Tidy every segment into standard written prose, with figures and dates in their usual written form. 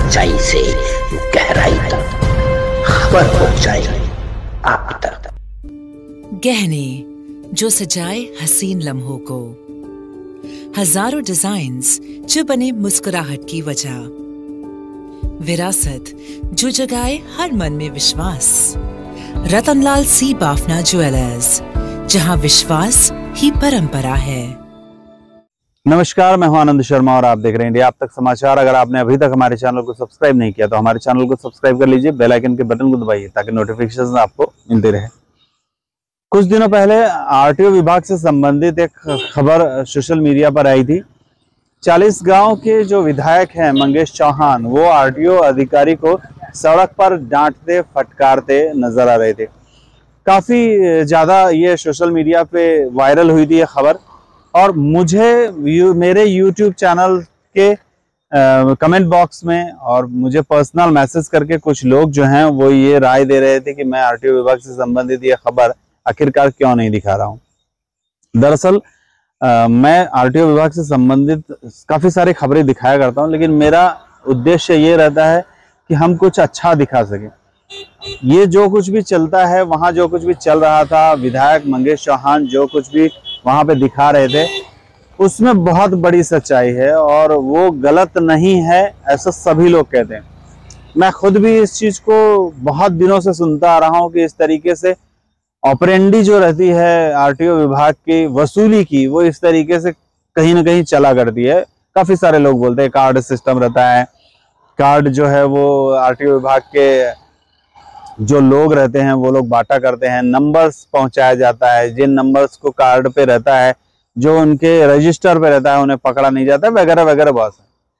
सच्चाई से गहराई तक खबर पहुंचाई आप तक। गहने जो सजाए हसीन लम्हों को, हजारों डिजाइन्स जो बने मुस्कुराहट की वजह, विरासत जो जगाए हर मन में विश्वास। रतनलाल सी बाफना ज्वेलर्स, जहां विश्वास ही परंपरा है। नमस्कार, मैं हूं आनंद शर्मा और आप देख रहे हैं इंडिया आप तक समाचार। अगर आपने अभी तक हमारे चैनल को सब्सक्राइब नहीं किया तो हमारे चैनल को सब्सक्राइब कर लीजिए, बेल आइकन के बटन को दबाइए ताकि नोटिफिकेशन आपको मिलते रहे। कुछ दिनों पहले आरटीओ विभाग से संबंधित एक खबर सोशल मीडिया पर आई थी। 40 गांव के जो विधायक हैं मंगेश चौहान, वो आरटीओ अधिकारी को सड़क पर डांटते फटकारते नजर आ रहे थे। काफी ज्यादा ये सोशल मीडिया पे वायरल हुई थी ये खबर, और मुझे मेरे YouTube चैनल के कमेंट बॉक्स में और मुझे पर्सनल मैसेज करके कुछ लोग जो हैं वो ये राय दे रहे थे कि मैं आरटीओ विभाग से संबंधित ये खबर आखिरकार क्यों नहीं दिखा रहा हूं। दरअसल मैं आरटीओ विभाग से संबंधित काफी सारी खबरें दिखाया करता हूं, लेकिन मेरा उद्देश्य ये रहता है कि हम कुछ अच्छा दिखा सकें। ये जो कुछ भी चलता है, वहां जो कुछ भी चल रहा था, विधायक मंगेश चौहान जो कुछ भी वहां पे दिखा रहे थे, उसमें बहुत बड़ी सच्चाई है और वो गलत नहीं है, ऐसा सभी लोग कहते हैं। मैं खुद भी इस चीज को बहुत दिनों से सुनता आ रहा हूं कि इस तरीके से ऑपरेंडी जो रहती है आरटीओ विभाग की वसूली की, वो इस तरीके से कहीं ना कहीं चला करती है। काफी सारे लोग बोलते हैं कार्ड सिस्टम रहता है, कार्ड जो है वो आरटीओ विभाग के जो लोग रहते हैं वो लोग बांटा करते हैं, नंबर्स पहुंचाया जाता है, जिन नंबर्स को कार्ड पे रहता है, जो उनके रजिस्टर पे रहता है, उन्हें पकड़ा नहीं जाता, वगैरह वगैरह बहुत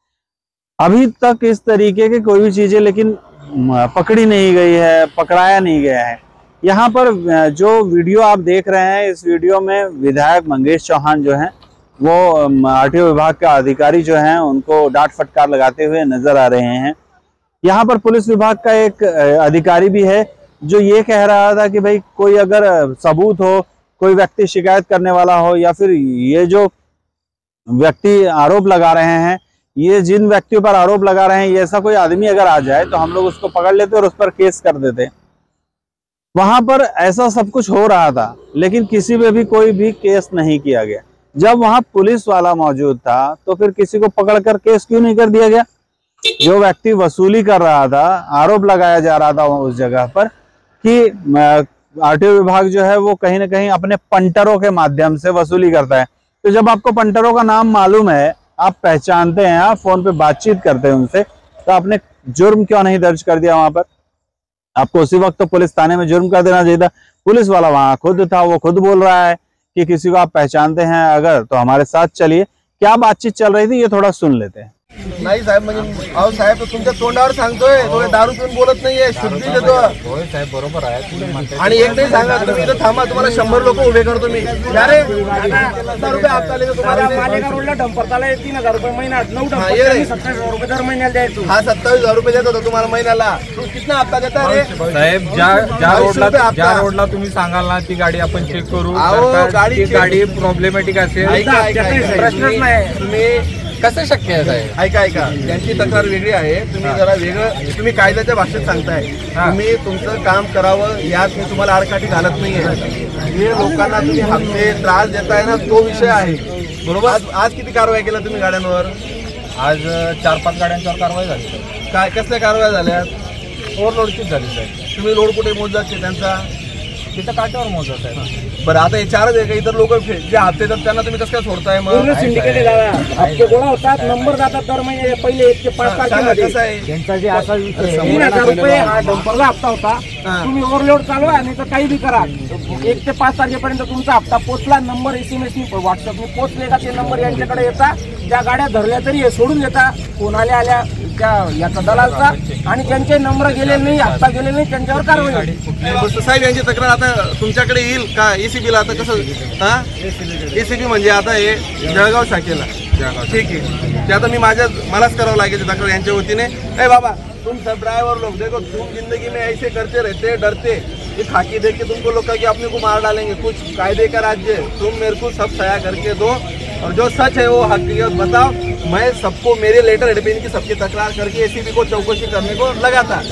है। अभी तक इस तरीके की कोई भी चीजें लेकिन पकड़ी नहीं गई है, पकड़ाया नहीं गया है। यहाँ पर जो वीडियो आप देख रहे हैं, इस वीडियो में विधायक मंगेश चौहान जो हैं वो आरटीओ विभाग के अधिकारी जो हैं उनको डांट फटकार लगाते हुए नजर आ रहे हैं। यहाँ पर पुलिस विभाग का एक अधिकारी भी है जो ये कह रहा था कि भाई कोई अगर सबूत हो, कोई व्यक्ति शिकायत करने वाला हो, या फिर ये जो व्यक्ति आरोप लगा रहे हैं, ये जिन व्यक्तियों पर आरोप लगा रहे हैं, ये ऐसा कोई आदमी अगर आ जाए तो हम लोग उसको पकड़ लेते और उस पर केस कर देते। वहां पर ऐसा सब कुछ हो रहा था, लेकिन किसी पे भी कोई भी केस नहीं किया गया। जब वहां पुलिस वाला मौजूद था तो फिर किसी को पकड़कर केस क्यों नहीं कर दिया गया? जो व्यक्ति वसूली कर रहा था, आरोप लगाया जा रहा था उस जगह पर कि आरटीओ विभाग जो है वो कहीं ना कहीं अपने पंटरों के माध्यम से वसूली करता है। तो जब आपको पंटरों का नाम मालूम है, आप पहचानते हैं, आप फोन पे बातचीत करते हैं उनसे, तो आपने जुर्म क्यों नहीं दर्ज कर दिया वहां पर? आपको उसी वक्त तो पुलिस थाने में जुर्म कर देना चाहिए था। पुलिस वाला वहां खुद था, वो खुद बोल रहा है कि किसी को आप पहचानते हैं अगर तो हमारे साथ चलिए। क्या बातचीत चल रही थी ये थोड़ा सुन लेते हैं। नाही साहेब, म्हणजे अहो साहेब तो तुमच्या तोंडावर सांगतोय, तो दारू पिऊन बोलत नाहीये, शुद्धी देतो। होय साहेब, बरोबर आहे। आणि एक नाही सांगा, तुम्ही इथं थांबा, तुम्हाला 100 लोक उभे करतो मी। अरे 1000 रुपये हप्ता लेतो तुम्हाला। मालेगाव रोडला डंपर चालला 3000 रुपये महिना, 9 डंपर 27,000 रुपये दर महिन्याला द्यायचो। हा 27,000 रुपये देतो तुम्हाला महिन्याला। तू कितना हप्ता देता रे साहेब? ज्या रोडला तुम्ही सांगाल ना ती गाडी आपण चेक करू। गाडी प्रॉब्लेमॅटिक असेल, प्रश्नच नाही। तुम्ही कसं शक्य आहे साहेब? ऐका, त्यांची तक्रार वेगळी आहे, तुम्ही जरा वेगळं, तुम्ही कायद्याच्या भाषेत सांगताय। तुम्ही तुमचं काम करावं, यात मी तुम्हाला आडकाठी घालत नाहीये। जे लोकांना तुम्ही हप्ते त्रास देताय ना, तो विषय आहे, बरोबर? आज किती कारवाई केल्या तुम्ही गाड्यांवर? आज 4-5 गाड्यांच्यावर कारवाई झाली। काय कसल्या कारवाई झाल्यात? ओव्हरलोडचीच झाली साहेब। तुम्ही लोड कुठे मोजायचे त्यांचा? तिथं काट्यावर मोजत आहे। बरं, आता हे 4च आहे का? इतर लोक जे हप्ते देतात त्यांना तुम्ही कसं काय सोडताय? मग पूर्ण सिंडिकेट हप्ते गोळा होतात, नंबर जातात दर महिने। पहिले 1 ते 5 तारखेमध्ये कसं आहे त्यांचा जे असा 3000 रुपये हा डंपरला हप्ता होता। तुम्ही ओव्हरलोड चालवा आणि तर काही बी करा, 1 ते 5 तारखेपर्यंत तुमचा हप्ता पोचला, नंबर SMS नी व्हॉट्सअपने पोचले का ते नंबर यांच्याकडे येतात। ज्या गाड्या धरल्या तरी हे सोडून देतात, फोन आल्या त्या याचा दलालचा, आणि ज्यांचे नंबर गेलेले नाही, हप्ता गेलेले नाही, त्यांच्यावर कारवाई होईल। साहेब यांची तक्रार आता तुमच्याकडे येईल का? ACB ला आता कसं? हा, ACB म्हणजे आता हे जळगाव शाखेला। ठीक आहे, ते आता मलाच करावं लागेल तक्रार यांच्या वतीने। ए बाबा, तुम सब ड्राइवर लोग देखो, तुम जिंदगी में ऐसे करते रहते, डरते, ये खाकी देख के तुमको लोग कि अपने को मार डालेंगे। कुछ कायदे का राज्य, तुम मेरे को सब सया करके दो, और जो सच है वो हकीकत बताओ। मैं सबको मेरे लेटर हेड पे इनकी सबकी तकरार करके एसीबी को चौकसी करने को लगा था।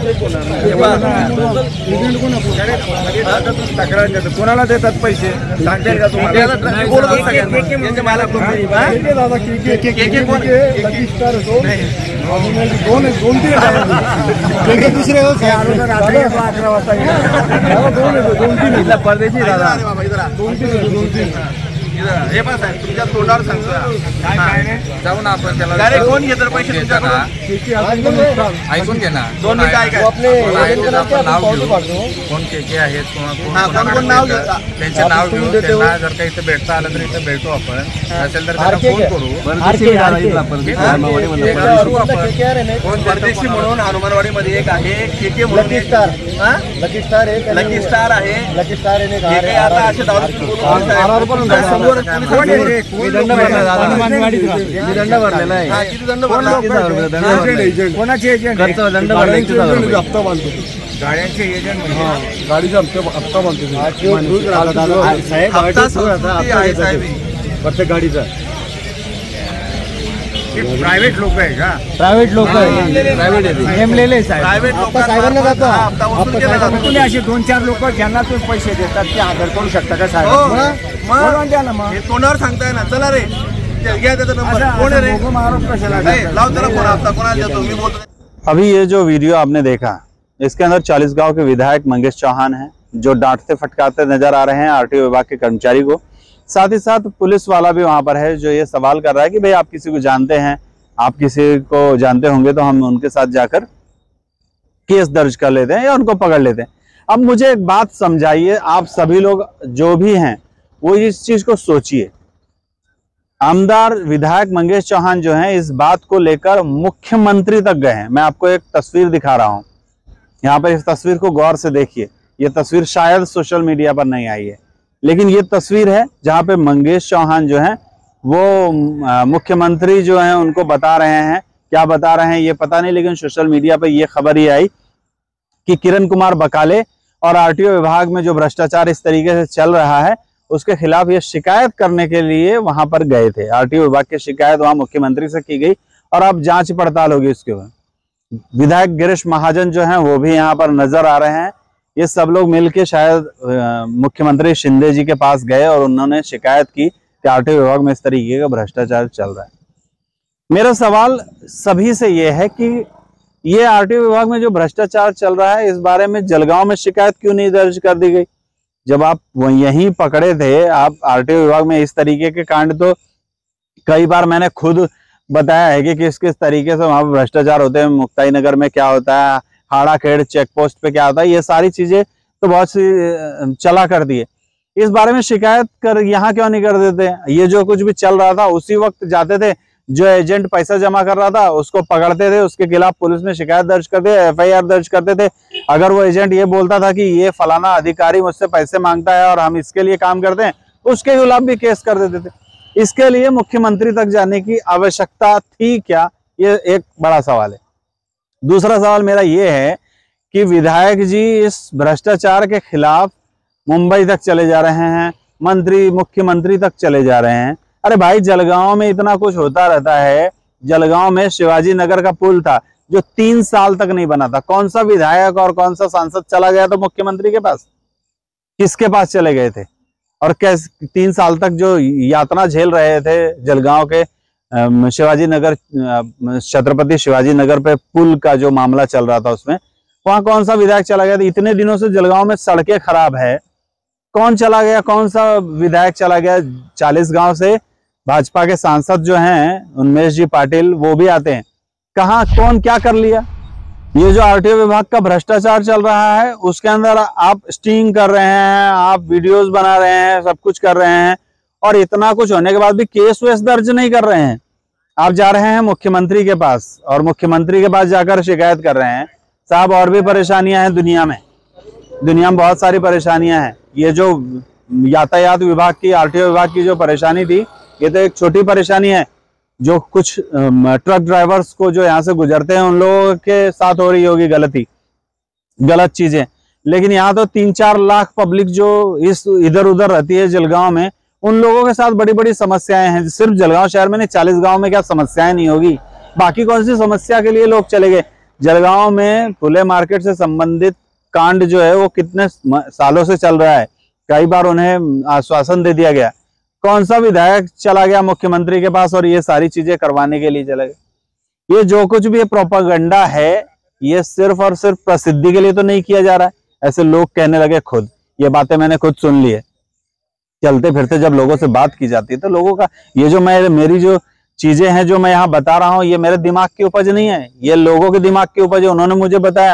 तक्रार करतो कोणाला देतात पैसे सांगेल का तुम्हाला? परदेशी दादा हे पण साहेब तुमच्या तोंडावर सांगतो जाऊ ना आपण त्याला डायरेक्ट कोण घेतलं पैसे तुमच्याकडून? ऐकून घे ना, 2 मिनिटं ऐका। कोण के आहेत कोण नाव घेता त्यांचे नाव घेऊ, त्यांना जर काही इथे भेटता आलं तर इथे भेटू आपण, नसेल तर त्यांना फोन करू कोण परदेशी म्हणून हनुमानवाडीमध्ये एक आहे के म्हणून लकी स्टार आहे। हे काही आता असे दारू दंड भरलेला आहे। किती दंड भरला? कोणाचे एजंट? दंड हप्ता बांधतो गाड्यांचे एजंट म्हणजे गाडीचा हप्ता बांधतो प्रत्येक गाडीचा। प्रायव्हेट लोक आहे का? प्रायव्हेट लोक नेमलेले प्रायव्हेट साहेबांना जातो तुम्ही असे 2-4 लोक ज्यांना तुम्ही पैसे देतात ते आदर करू शकता का साहेब? हे तोंडावर सांगताय ना। चला रे घ्या त्याचा नंबर। कोण आहे रे? लाव त्याला फोन हप्ता कोणाला देतो मी बोलतो। अभी ये जो वीडियो आपने देखा, इसके अंदर चालीसगांव के विधायक मंगेश चौहान हैं जो डांटते फटकारते नजर आ रहे हैं आरटीओ विभाग के कर्मचारी को। साथ ही साथ पुलिस वाला भी वहां पर है जो ये सवाल कर रहा है कि भाई आप किसी को जानते हैं, आप किसी को जानते होंगे तो हम उनके साथ जाकर केस दर्ज कर लेते हैं या उनको पकड़ लेते हैं। अब मुझे एक बात समझाइए, आप सभी लोग जो भी हैं वो इस चीज को सोचिए। आमदार विधायक मंगेश चौहान जो हैं इस बात को लेकर मुख्यमंत्री तक गए हैं। मैं आपको एक तस्वीर दिखा रहा हूं, यहाँ पर इस तस्वीर को गौर से देखिए। ये तस्वीर शायद सोशल मीडिया पर नहीं आई है, लेकिन ये तस्वीर है जहाँ पे मंगेश चौहान जो हैं वो मुख्यमंत्री जो हैं उनको बता रहे हैं, क्या बता रहे हैं ये पता नहीं, लेकिन सोशल मीडिया पे ये खबर ही आई कि किरण कुमार बकाले और आरटीओ विभाग में जो भ्रष्टाचार इस तरीके से चल रहा है उसके खिलाफ ये शिकायत करने के लिए वहां पर गए थे। आरटीओ विभाग की शिकायत वहां मुख्यमंत्री से की गई और अब जांच पड़ताल होगी उसके बाद। विधायक गिरीश महाजन जो हैं वो भी यहाँ पर नजर आ रहे हैं। ये सब लोग मिलके शायद मुख्यमंत्री शिंदे जी के पास गए और उन्होंने शिकायत की कि आरटीओ विभाग में इस तरीके का भ्रष्टाचार चल रहा है। मेरा सवाल सभी से ये है कि ये आरटीओ विभाग में जो भ्रष्टाचार चल रहा है इस बारे में जलगांव में शिकायत क्यों नहीं दर्ज कर दी गई? जब आप यहीं पकड़े थे, आप आरटीओ विभाग में इस तरीके के कांड तो कई बार मैंने खुद बताया है कि किस किस तरीके से वहां पर भ्रष्टाचार होते हैं। मुक्ताई नगर में क्या होता है, हाड़ा खेड़ चेक पोस्ट पे क्या होता है, ये सारी चीजें तो बहुत सी चला कर दी है। इस बारे में शिकायत कर यहाँ क्यों नहीं कर देते? ये जो कुछ भी चल रहा था उसी वक्त जाते थे, जो एजेंट पैसा जमा कर रहा था उसको पकड़ते थे, उसके खिलाफ पुलिस में शिकायत दर्ज करते, एफआईआर दर्ज करते थे। अगर वो एजेंट ये बोलता था कि ये फलाना अधिकारी मुझसे पैसे मांगता है और हम इसके लिए काम करते हैं, उसके खिलाफ भी केस कर देते थे। इसके लिए मुख्यमंत्री तक जाने की आवश्यकता थी क्या? ये एक बड़ा सवाल है। दूसरा सवाल मेरा ये है कि विधायक जी इस भ्रष्टाचार के खिलाफ मुंबई तक चले जा रहे हैं, मुख्यमंत्री तक चले जा रहे हैं। अरे भाई, जलगांव में इतना कुछ होता रहता है। जलगांव में शिवाजी नगर का पुल था जो 3 साल तक नहीं बना था। कौन सा विधायक और कौन सा सांसद चला गया तो मुख्यमंत्री के पास? किसके पास चले गए थे? और कैसे 3 साल तक जो यातना झेल रहे थे जलगांव के शिवाजी नगर, छत्रपति शिवाजी नगर पे पुल का जो मामला चल रहा था उसमें, वहां कौन सा विधायक चला गया? इतने दिनों से जलगांव में सड़कें खराब है, कौन चला गया? कौन सा विधायक चला गया? 40 गांव से भाजपा के सांसद जो हैं उन्मेष जी पाटिल, वो भी आते हैं। कहाँ, कौन क्या कर लिया? ये जो आरटीओ विभाग का भ्रष्टाचार चल रहा है उसके अंदर आप स्टिंग कर रहे हैं, आप वीडियोस बना रहे हैं, सब कुछ कर रहे हैं, और इतना कुछ होने के बाद भी केस वेस दर्ज नहीं कर रहे हैं। आप जा रहे हैं मुख्यमंत्री के पास और मुख्यमंत्री के पास जाकर शिकायत कर रहे हैं। साहब, और भी परेशानियां हैं दुनिया में बहुत सारी परेशानियां हैं। ये जो यातायात विभाग की, आरटीओ विभाग की जो परेशानी थी, ये तो एक छोटी परेशानी है। जो कुछ ट्रक ड्राइवर्स को जो यहाँ से गुजरते हैं उन लोगों के साथ हो रही होगी गलत चीजें, लेकिन यहाँ तो 3-4 लाख पब्लिक जो इधर उधर रहती है जलगांव में, उन लोगों के साथ बड़ी बड़ी समस्याएं हैं। सिर्फ जलगांव शहर में नहीं, 40 गांव में क्या समस्याएं नहीं होगी? बाकी कौन सी समस्या के लिए लोग चले गए? जलगांव में फुले मार्केट से संबंधित कांड जो है वो कितने सालों से चल रहा है। कई बार उन्हें आश्वासन दे दिया गया, कौन सा विधायक चला गया मुख्यमंत्री के पास और ये सारी चीजें करवाने के लिए चले गए? ये जो कुछ भी प्रोपेगेंडा है, ये सिर्फ और सिर्फ प्रसिद्धि के लिए तो नहीं किया जा रहा है। ऐसे लोग कहने लगे खुद, ये बातें मैंने खुद सुन ली है। चलते फिरते जब लोगों से बात की जाती है तो लोगों का ये जो मेरी जो चीजें हैं जो मैं यहाँ बता रहा हूँ, ये मेरे दिमाग की उपज नहीं है, ये लोगों के दिमाग की उपज है। उन्होंने मुझे बताया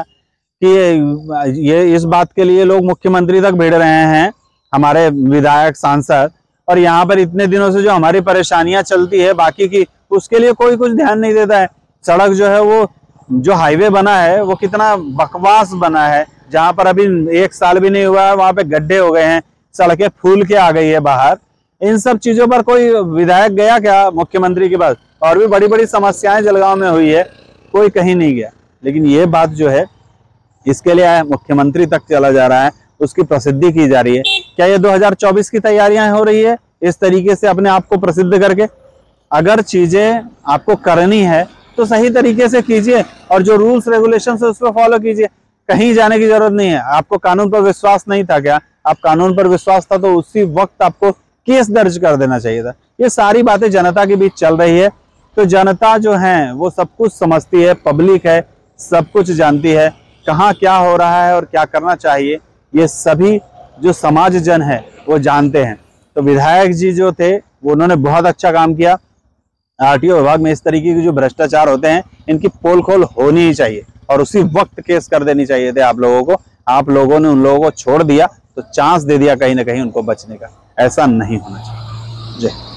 कि ये इस बात के लिए लोग मुख्यमंत्री तक भिड़ रहे हैं, हमारे विधायक सांसद, और यहाँ पर इतने दिनों से जो हमारी परेशानियां चलती है बाकी की, उसके लिए कोई कुछ ध्यान नहीं देता है। सड़क जो है वो जो हाईवे बना है वो कितना बकवास बना है, जहां पर अभी 1 साल भी नहीं हुआ है वहां पे गड्ढे हो गए हैं, सड़कें फूल के आ गई है बाहर। इन सब चीजों पर कोई विधायक गया क्या मुख्यमंत्री के पास? और भी बड़ी बड़ी समस्याएं जलगांव में हुई है, कोई कहीं नहीं गया। लेकिन ये बात जो है इसके लिए मुख्यमंत्री तक चला जा रहा है, उसकी प्रसिद्धि की जा रही है। क्या ये 2024 की तैयारियां हो रही है इस तरीके से अपने आप को प्रसिद्ध करके? अगर चीजें आपको करनी है तो सही तरीके से कीजिए और जो रूल्स रेगुलेशन है उसको फॉलो कीजिए। कहीं जाने की जरूरत नहीं है। आपको कानून पर विश्वास नहीं था क्या? आप कानून पर विश्वास था तो उसी वक्त आपको केस दर्ज कर देना चाहिए था। ये सारी बातें जनता के बीच चल रही है, तो जनता जो है वो सब कुछ समझती है, पब्लिक है, सब कुछ जानती है, कहाँ क्या हो रहा है और क्या करना चाहिए, ये सभी जो समाज जन है वो जानते हैं। तो विधायक जी जो थे वो उन्होंने बहुत अच्छा काम किया। आरटीओ विभाग में इस तरीके के जो भ्रष्टाचार होते हैं इनकी पोल खोल होनी ही चाहिए और उसी वक्त केस कर देनी चाहिए थे आप लोगों को। आप लोगों ने उन लोगों को छोड़ दिया तो चांस दे दिया कहीं ना कहीं उनको बचने का। ऐसा नहीं होना चाहिए। जय।